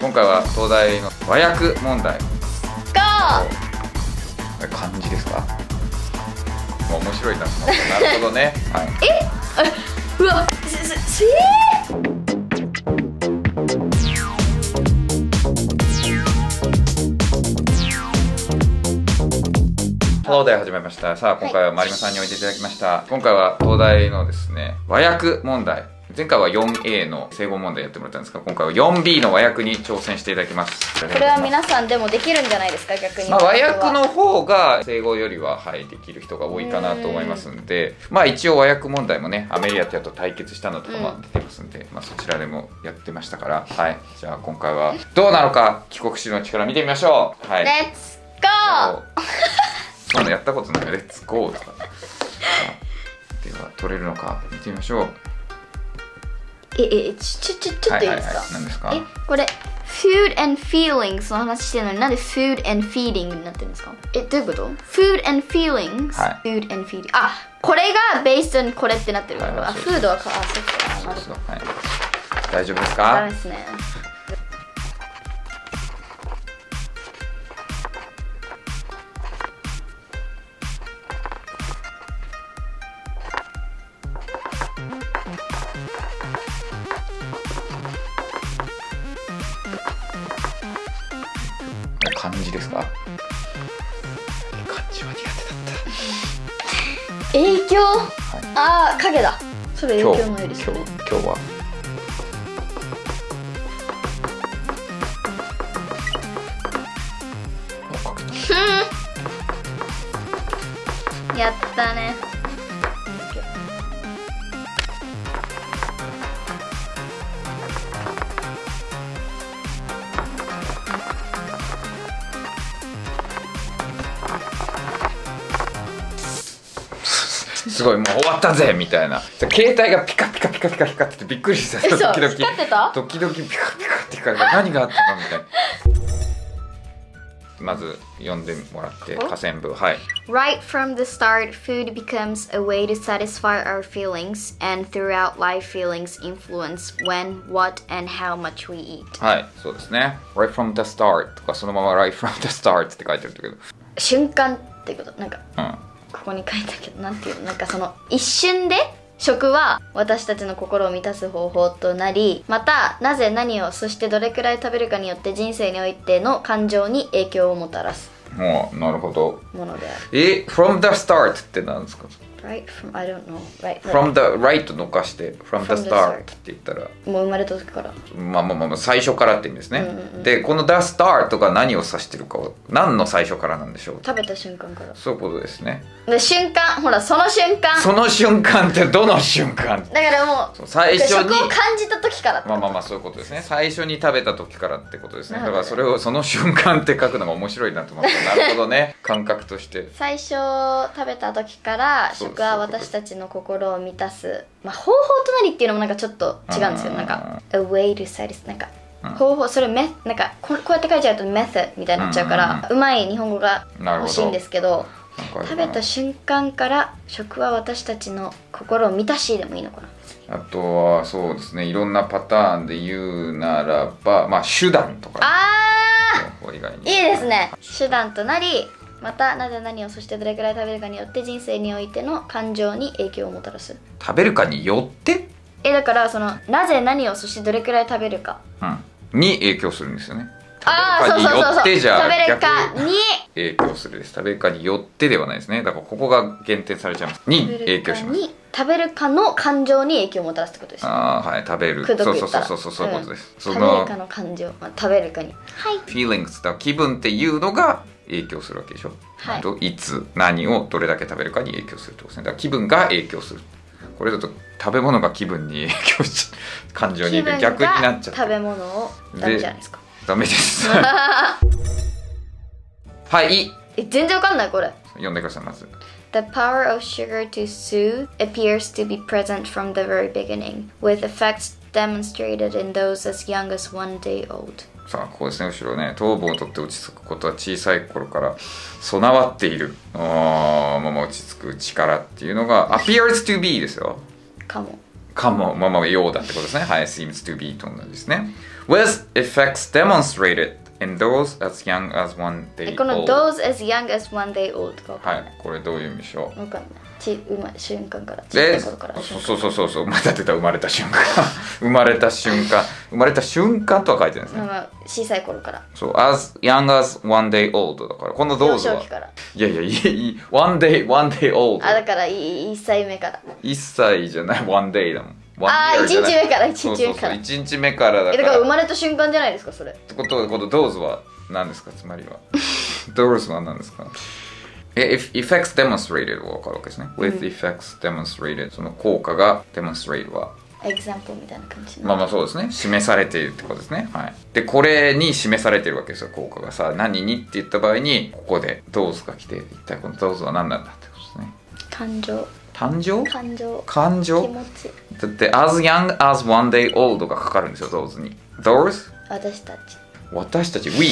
今回は東大の和訳問題。 が漢字ですか？もう面白いなと思って。なるほどね。はい。 うわ東大始めました。さあ今回はまりまさんにおいでいただきました。今回は東大のですね和訳問題。前回は 4A の正誤問題やってもらったんですが、今回は 4B の和訳に挑戦していただきます。 これは皆さんでもできるんじゃないですか、逆に。 まあ和訳の方が正誤よりはできる人が多いかなと思いますんで、まあ一応和訳問題もねアメリアティアと対決したのとかも出てますんで、まあそちらでもやってましたから、はい。じゃあ今回はどうなのか帰国子女の力見てみましょう。はい。 レッツゴー。 そういうのやったことないよ。レッツゴーとか。では取れるのか見てみましょう。 ちょっといいですか？ 何ですか？ これ food and feelings の話してるのになんで food and feeding になってるんですか？どういうこと？ food and feelings、food and feeding、 これが based on これってなってるから、フードはそっか、なるほど。 大丈夫ですか？ ダメですね。 漢字ですか？漢字は苦手だった。 影響、影だ。それ影響のよりですね。 今日はやったね。 すごいもう終わったぜみたいな。携帯がピカピカピカピカ光っててびっくりした。ドキドキピカピカって光るから何があったのみたいな。まず読んでもらって下線部。はい。 Right from the start, food becomes a way to satisfy our feelings, and throughout life feelings influence when, what, and how much we eat. はい、そうですね。 Right from the start とかそのまま Right from the start って書いてあるんだけど、 瞬間ってこと。なんか、ここに書いたけど、なんていうの、なんかその一瞬で食は私たちの心を満たす方法となり、またなぜ何を、そしてどれくらい食べるかによって人生においての感情に影響をもたらすもうなるほどものである。 from the start って何ですか？ Right from, I don't know. Right from the right のかして from the start って言ったらもう生まれた時から、 まあ最初からって意味ですね。でこの the start が何を指してるかを、何の最初からなんでしょう？ 食べた瞬間から。 そういうことですね。 で瞬間、ほらその瞬間、 その瞬間ってどの瞬間？ だからもう最初に食を感じた時から。 まあそういうことですね。最初に食べた時からってことですね。だからそれをその瞬間って書くのが面白いなと思って。なるほどね。感覚として最初食べた時から食は私たちの心を満たす、まあ方法となりっていうのもなんかちょっと違うんですよ。なんか a way to satisfy、 なんか方法、それなんかこうやって書いちゃうと method みたいになっちゃうから、うまい日本語が欲しいんですけど、食べた瞬間から食は私たちの心を満たしでもいいのかな。 あとはそうですね、いろんなパターンで言うならば、まあ手段とか、 いいですね。手段となり、またなぜ何を、そしてどれくらい食べるかによって人生においての感情に影響をもたらす。 食べるかによってだからそのなぜ何を、そしてどれくらい食べるか、 に影響するんですよね。 そう食べるかに影響するです。食べるかによってではないですね。だからここが減点されちゃいます。に影響します。 食べるかの感情に影響をもたらすってことですね。 はい、食べる。そういうことです。 食べるかの感情、食べるかに。はい。 feelings だ、気分っていうのが影響するわけでしょ。はい。いつ何をどれだけ食べるかに影響するってことですね。だから気分が影響する。これだと食べ物が気分に影響し、感情に逆になっちゃう。 食べ物をダメじゃないですか。 ダメです。はい。 全然わかんないこれ。 読んでくださいまず。 The power of sugar to soothe appears to be present from the very beginning, with effects demonstrated in those as young as 1 day old. さあここですね、後ろね。糖分を取って落ち着くことは小さい頃から備わっているまま落ち着く力っていうのが appears to be ですよ。 かも。 かも、まあまあ、ようだってことですね。はい、seems to be と同じですね。with effects demonstrated in those as young as one day old。 この those as young as one day old かわかんない。 はい、これどういう意味でしょう。 わかんない。瞬間から。小さい頃から。 そう、また出た、生まれた瞬間。生まれた瞬間とは書いてないですね。 まあ、小さい頃から。 そう、as young as one day old だから、この those は。 幼少期から。 いや、one day old。 だから1歳目から。 1歳じゃない、one day だもん。 1日目から、1日目から。 1日目からだから。 だから生まれた瞬間じゃないですか、それ。 ってことは、この those は何ですか、つまりは。those は何ですか。effects demonstrated は分かるわけですね。with effects demonstrated その効果が demonstrate は example みたいな感じ。 まあそうですね。示されているってことですね。はい。で、これに示されているわけですよ、効果がさ。何にって言った場合に、ここで those が来て、一体この those は何なんだってことですね。 感情。 感情気持ち。 だって as young as one day old がかかるんですよ、those に。those 私たち we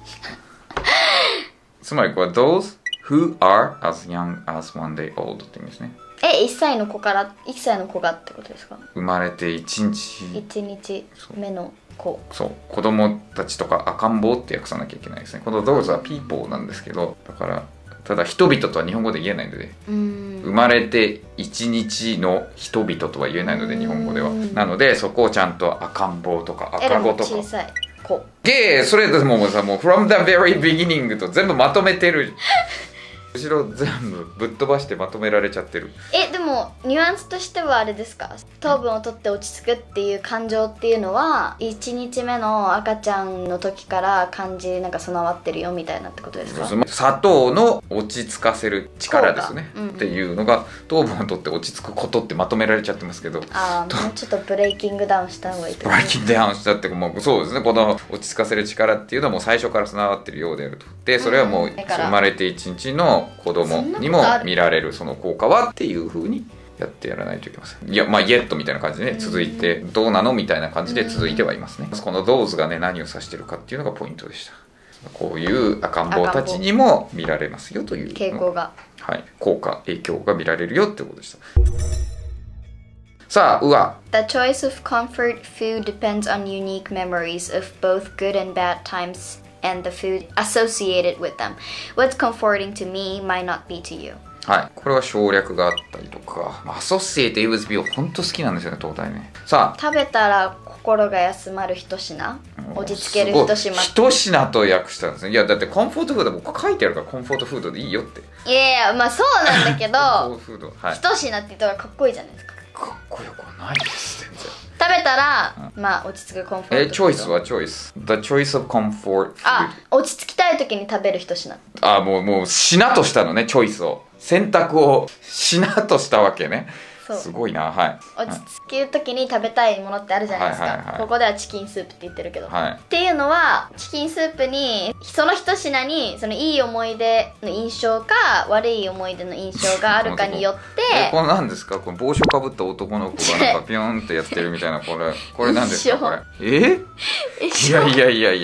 つまりこれ those who are as young as one day old って意味ですね。 1歳の子がってことですか。 生まれて1 日目の子。 そう、子供たちとか赤ん坊って訳さなきゃいけないですね。この those は people なんですけど、だからただ人々とは日本語で言えないので、生まれて1日の人々とは言えないので日本語では。なのでそこをちゃんと赤ん坊とか赤子とか。 小さい子。 それでもうさ、もう from the very beginning と全部まとめてる。後ろ全部ぶっ飛ばしてまとめられちゃってる。 でもニュアンスとしてはあれですか。糖分を取って落ち着くっていう感情っていうのは1日目の赤ちゃんの時からなんか備わってるよみたいなってことですか。 砂糖の落ち着かせる力ですね、っていうのが糖分を取って落ち着くことってまとめられちゃってますけど、もうちょっとブレイキングダウンした方がいいですね。 ブレイキングダウンしたってもうそうですね。この落ち着かせる力っていうのはもう最初から備わってるようであると。でそれはもう生まれて1日の子供にも見られるその効果はっていう風にやってやらないといけません。いや、まあイエットみたいな感じでね、続いてどうなのみたいな感じで続いてはいますね。この those がね、何を指してるかっていうのがポイントでした。こういう赤ん坊たちにも見られますよという傾向が、 はい、影響が見られるよってことでした。さあ、 The choice of comfort food depends on unique memories of both good and bad times and the food associated with them. What's comforting to me might not be to you. はい、これは省略があったりとか、アソシエイト with B を本当好きなんですよね、東大ね。さあ、 食べたら心が休まる一品、落ち着ける一品。 一品と訳したんですね。いや、だってコンフォートフード僕書いてあるからコンフォートフードでいいよって。 いやまあそうなんだけどコンフォートフード、はい、 一品って言ったらかっこいいじゃないですか。 かっこよくはないです全然。 食べたら、まあ落ち着くコンフォートフード。 チョイスはチョイス。The choice of comfort food。 落ち着きたい時に食べる一品。 もう品としたのね、チョイスを。選択を品としたわけね。すごいな。はい。 落ち着ける時に食べたいものってあるじゃないですか。ここではチキンスープって言ってるけど、っていうのはチキンスープにその一品にそのいい思い出の印象か悪い思い出の印象があるかによってこれ何ですか。この帽子をかぶった男の子がなんかピョンってやってるみたいな、これ何ですかこれ。いやちょっと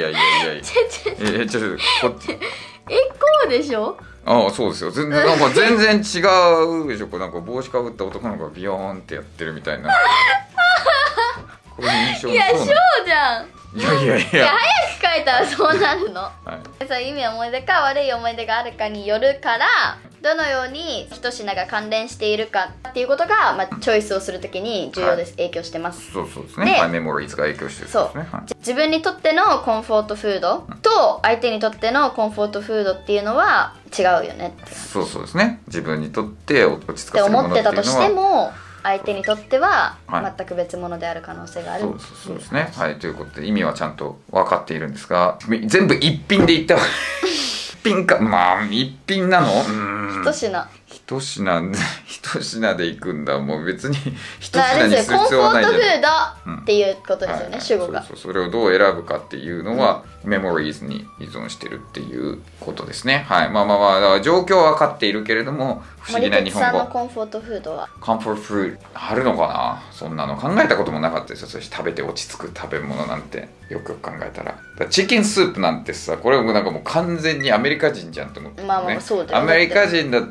こっちこうでしょ。 そうですよ。全然違うでしょ。これなんか帽子かぶった男の子がビヨーンってやってるみたいな。これ印象。 いや、そうじゃん。 いや早く書いたらそうなるの。そういう意味思い出か悪い思い出があるかによるから、どのように一品が関連しているかっていうことが、チョイスをするときに重要です。影響してます。 そうですね。メモリーズが影響してるんですね。 自分にとってのコンフォートフードと相手にとってのコンフォートフードっていうのは違うよね。 そうですね。自分にとって落ち着かせるものっていうのは。って思ってたとしても相手にとっては全く別物である可能性がある。 そうですね。はい、ということで意味はちゃんと分かっているんですが、全部一品で言った一品か、一品なの？一品でいくんだ。もう別に一品にする必要はないじゃん。 コンフォートフードっていうことですよね、主語が。 それをどう選ぶかっていうのは、メモリーズに依存してるっていうことですね。はい。だから状況は分かっているけれども、不思議な日本語。 森口さんのコンフォートフードは？ コンフォートフードあるのかな。そんなの考えたこともなかったですよ。そして食べて落ち着く食べ物なんてよく考えたら。チキンスープなんてさ、これもなんかもう完全にアメリカ人じゃんって思ってね。 そうだよね。 アメリカ人だったら確か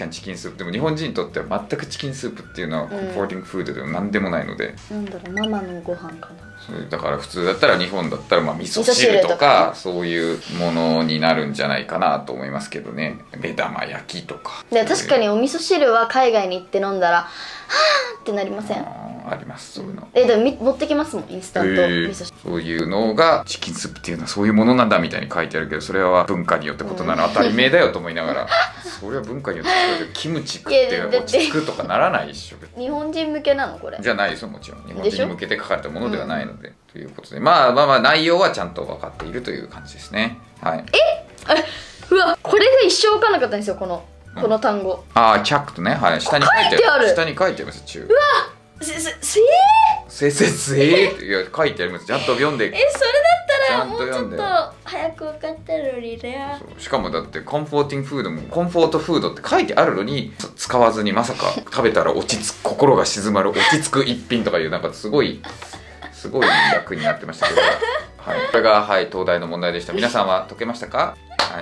かにチキンスープでも日本人にとっては全くチキンスープっていうのはコンフォーティングフードでも何でもないので、 なんだろう、ママのご飯かな。 それだから普通だったら日本だったらまあ味噌汁とかそういうものになるんじゃないかなと思いますけどね。目玉焼きとかで確かにお味噌汁は海外に行って飲んだらはーってなりません？ ありますそういうの。 でも持ってきますもん、インスタント味噌汁。 そういうのがチキンスープっていうのはそういうものなんだみたいに書いてあるけど、それは文化によって異なる当たり前だよと思いながらそれは文化によって違うけどキムチ食って落ち着くとかならない一緒。 日本人向けなのこれ？ じゃないですよ、もちろん日本人に向けて書かれたものではないので、ということでまあ内容はちゃんと分かっているという感じですね。はい。 うわ、これが一生分かんなかったんですよ、この単語。 ああ、チャックとね、はい、下に書いてある。下に書いてあります。中。うわ、せっていや書いてあります。ちゃんと読んで。 それだったらもうちょっと早く分かったのにね。 しかもだってコンフォーティングフードもコンフォートフードって書いてあるのに使わずに、まさか食べたら心が静まる落ち着く一品とかいう、なんかすごい楽になってましたけど、はい、これが、はい、東大の問題でした。皆さんは解けましたか？はい、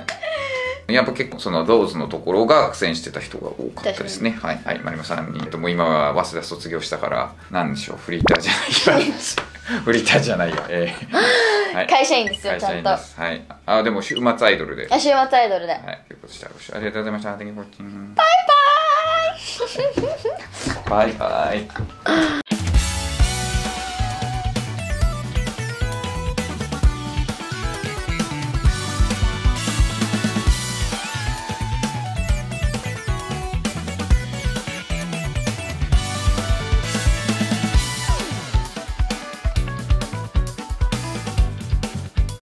やっぱ結構そのローズのところが苦戦してた人が多かったですね。はい、はい、マリモさんにもう今は早稲田卒業したからなんでしょう、フリーターじゃないやフリーターじゃないや、 はい、会社員ですよ、ちゃんと。 はい。あ、でも週末アイドルで。 週末アイドルで。 はい。ということでした。ありがとうございました。 バイバーイ。 バイバイ。